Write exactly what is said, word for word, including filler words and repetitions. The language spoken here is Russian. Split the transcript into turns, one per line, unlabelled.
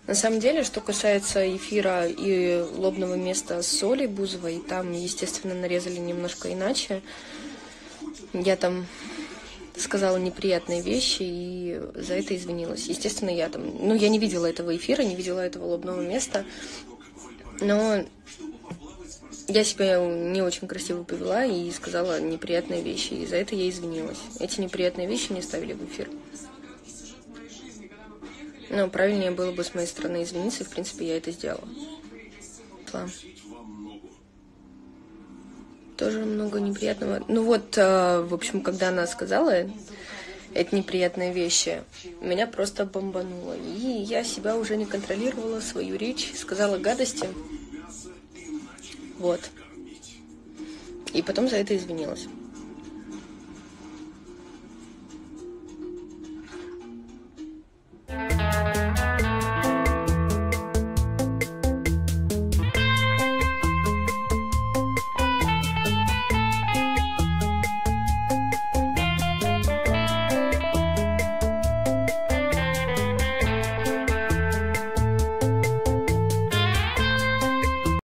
На самом деле, что касается эфира и лобного места с Олей Бузовой, там, естественно, нарезали немножко иначе. Я там сказала неприятные вещи и за это извинилась. Естественно, я там... Ну, я не видела этого эфира, не видела этого лобного места, но я себя не очень красиво повела и сказала неприятные вещи, и за это я извинилась. Эти неприятные вещи не ставили в эфир. Но правильнее было бы с моей стороны извиниться, и, в принципе, я это сделала. Тоже много неприятного. Ну вот, в общем, когда она сказала эти неприятные вещи, меня просто бомбануло. И я себя уже не контролировала, свою речь, сказала гадости. Вот. И потом за это извинилась.